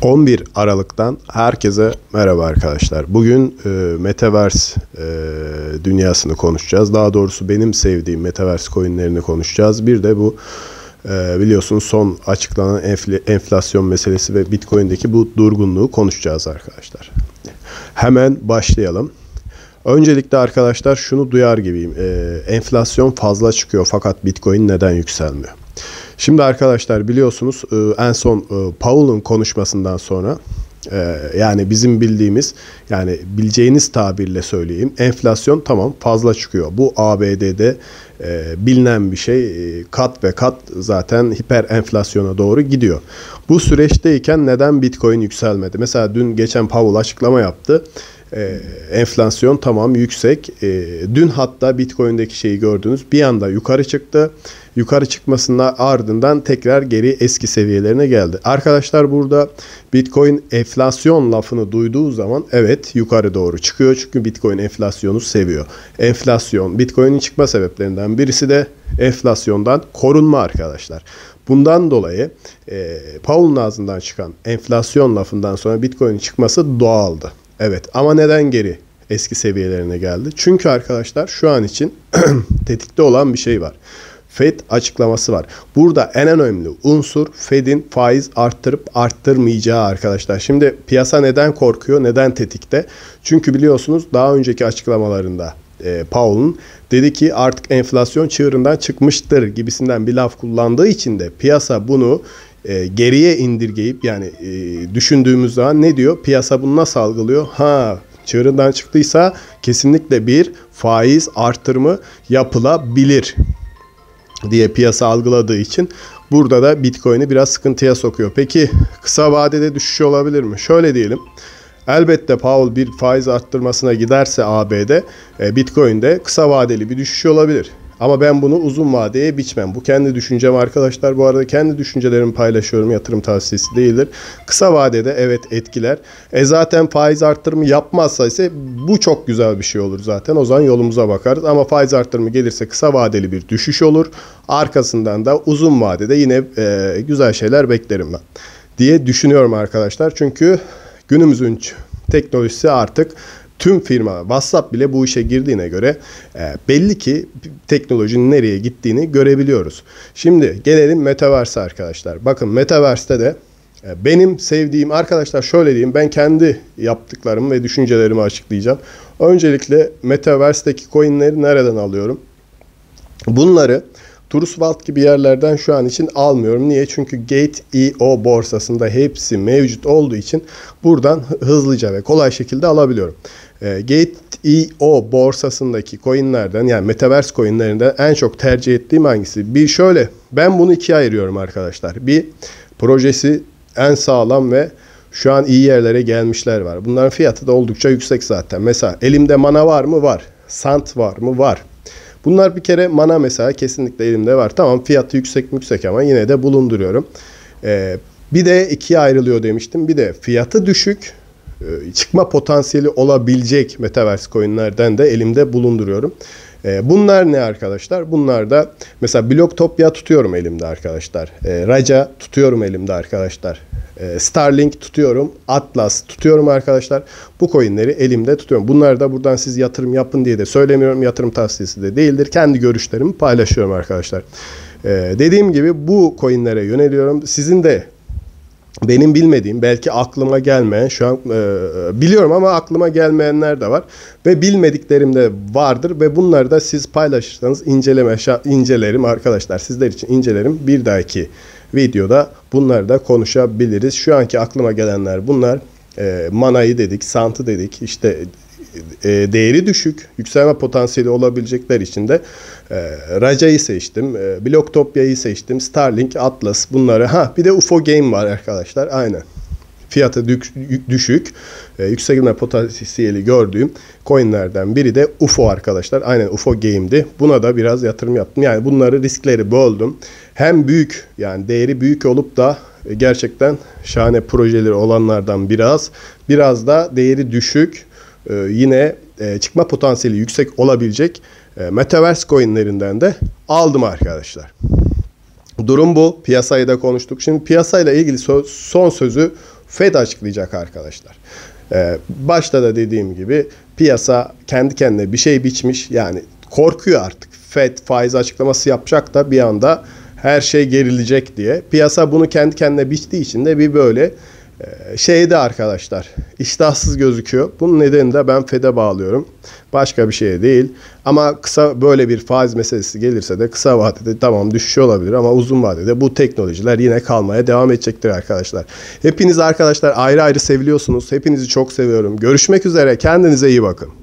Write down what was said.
11 Aralık'tan herkese merhaba arkadaşlar. Bugün Metaverse dünyasını konuşacağız. Daha doğrusu benim sevdiğim Metaverse coinlerini konuşacağız. Bir de bu biliyorsunuz son açıklanan enflasyon meselesi ve Bitcoin'deki bu durgunluğu konuşacağız arkadaşlar. Hemen başlayalım. Öncelikle arkadaşlar şunu duyar gibiyim. Enflasyon fazla çıkıyor fakat Bitcoin neden yükselmiyor? Şimdi arkadaşlar biliyorsunuz en son Powell'ın konuşmasından sonra yani bizim bildiğimiz, yani bileceğiniz tabirle söyleyeyim, enflasyon tamam fazla çıkıyor. Bu ABD'de bilinen bir şey, kat ve kat zaten hiper enflasyona doğru gidiyor. Bu süreçteyken neden Bitcoin yükselmedi? Mesela geçen Powell açıklama yaptı. Enflasyon tamam yüksek. Dün hatta Bitcoin'deki şeyi gördünüz. Bir anda yukarı çıktı. Yukarı çıkmasının ardından tekrar geri eski seviyelerine geldi. Arkadaşlar burada Bitcoin enflasyon lafını duyduğu zaman evet yukarı doğru çıkıyor. Çünkü Bitcoin enflasyonu seviyor. Enflasyon, Bitcoin'in çıkma sebeplerinden birisi de enflasyondan korunma arkadaşlar. Bundan dolayı Powell'ın ağzından çıkan enflasyon lafından sonra Bitcoin'in çıkması doğaldı. Evet, ama neden geri eski seviyelerine geldi? Çünkü arkadaşlar şu an için tetikte olan bir şey var. Fed açıklaması var. Burada en önemli unsur Fed'in faiz arttırıp arttırmayacağı arkadaşlar. Şimdi piyasa neden korkuyor? Neden tetikte? Çünkü biliyorsunuz daha önceki açıklamalarında Powell'ın dedi ki artık enflasyon çığırından çıkmıştır gibisinden bir laf kullandığı için de piyasa bunu geriye indirgeyip, yani düşündüğümüz zaman ne diyor? Piyasa bunu nasıl algılıyor? Çığırından çıktıysa kesinlikle bir faiz artırımı yapılabilir diye piyasa algıladığı için burada da Bitcoin'i biraz sıkıntıya sokuyor. Peki kısa vadede düşüş olabilir mi? Şöyle diyelim. Elbette Powell bir faiz arttırmasına giderse ABD, Bitcoin'de kısa vadeli bir düşüş olabilir. Ama ben bunu uzun vadeye biçmem. Bu kendi düşüncem arkadaşlar. Bu arada kendi düşüncelerimi paylaşıyorum. Yatırım tavsiyesi değildir. Kısa vadede evet etkiler. Zaten faiz arttırımı yapmazsa ise bu çok güzel bir şey olur zaten. O zaman yolumuza bakarız. Ama faiz arttırımı gelirse kısa vadeli bir düşüş olur. Arkasından da uzun vadede yine güzel şeyler beklerim ben diye düşünüyorum arkadaşlar. Çünkü günümüzün teknolojisi artık tüm firma, WhatsApp bile bu işe girdiğine göre belli ki teknolojinin nereye gittiğini görebiliyoruz. Şimdi gelelim Metaverse arkadaşlar. Bakın Metaverse'te de benim sevdiğim arkadaşlar, şöyle diyeyim, ben kendi yaptıklarımı ve düşüncelerimi açıklayacağım. Öncelikle Metaverse'deki coinleri nereden alıyorum? Bunları Trustwallet gibi yerlerden şu an için almıyorum. Niye? Çünkü Gate.io borsasında hepsi mevcut olduğu için buradan hızlıca ve kolay şekilde alabiliyorum. Gate.io borsasındaki coinlerden, yani Metaverse coinlerinden en çok tercih ettiğim hangisi? Bir şöyle, ben bunu ikiye ayırıyorum arkadaşlar. Bir, projesi en sağlam ve şu an iyi yerlere gelmişler var. Bunların fiyatı da oldukça yüksek zaten. Mesela elimde Mana var mı? Var. Sant var mı? Var. Bunlar bir kere Mana mesela kesinlikle elimde var. Tamam, fiyatı yüksek ama yine de bulunduruyorum. Bir de ikiye ayrılıyor demiştim. Bir de fiyatı düşük, çıkma potansiyeli olabilecek Metaverse coinlerden de elimde bulunduruyorum. Bunlar ne arkadaşlar? Bunlar da mesela Blocktopia tutuyorum elimde arkadaşlar. Raja tutuyorum elimde arkadaşlar. Starlink tutuyorum. Atlas tutuyorum arkadaşlar. Bu coinleri elimde tutuyorum. Bunlar da buradan siz yatırım yapın diye de söylemiyorum. Yatırım tavsiyesi de değildir. Kendi görüşlerimi paylaşıyorum arkadaşlar. Dediğim gibi bu coinlere yöneliyorum. Sizin de benim bilmediğim, belki aklıma gelmeyen, şu an biliyorum ama aklıma gelmeyenler de var. Ve bilmediklerim de vardır ve bunları da siz paylaşırsanız incelerim arkadaşlar. Sizler için incelerim. Bir dahaki videoda bunları da konuşabiliriz. Şu anki aklıma gelenler bunlar. Mana'yı dedik, Sant'ı dedik. İşte değeri düşük, yükselme potansiyeli olabilecekler için de Raja'yı seçtim, Blocktopia'yı seçtim, Starlink, Atlas, bunları. Bir de UFO Game var arkadaşlar. Aynen. Fiyatı düşük, yükselme potansiyeli gördüğüm coinlerden biri de UFO arkadaşlar. Aynen, UFO Game'di. Buna da biraz yatırım yaptım. Yani bunları, riskleri böldüm. Hem büyük, yani değeri büyük olup da gerçekten şahane projeleri olanlardan biraz da değeri düşük, yine çıkma potansiyeli yüksek olabilecek Metaverse coinlerinden de aldım arkadaşlar. Durum bu. Piyasayı da konuştuk. Şimdi piyasayla ilgili son sözü Fed açıklayacak arkadaşlar. Başta da dediğim gibi piyasa kendi kendine bir şey biçmiş. Yani korkuyor artık. Fed faiz açıklaması yapacak da bir anda her şey gerilecek diye. Piyasa bunu kendi kendine biçtiği için de bir böyle şeyde arkadaşlar iştahsız gözüküyor. Bunun nedeni de ben Fed'e bağlıyorum. Başka bir şeye değil. Ama kısa böyle bir faiz meselesi gelirse de kısa vadede tamam düşüş olabilir ama uzun vadede bu teknolojiler yine kalmaya devam edecektir arkadaşlar. Hepiniz arkadaşlar ayrı ayrı seviliyorsunuz. Hepinizi çok seviyorum. Görüşmek üzere. Kendinize iyi bakın.